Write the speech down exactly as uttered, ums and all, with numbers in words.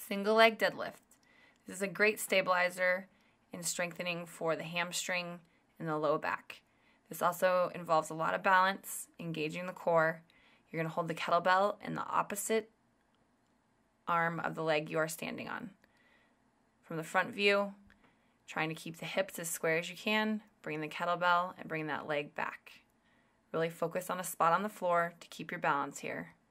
Single leg deadlift. This is a great stabilizer and strengthening for the hamstring and the low back. This also involves a lot of balance, engaging the core. You're going to hold the kettlebell in the opposite arm of the leg you are standing on. From the front view, trying to keep the hips as square as you can, bring the kettlebell and bring that leg back. Really focus on a spot on the floor to keep your balance here.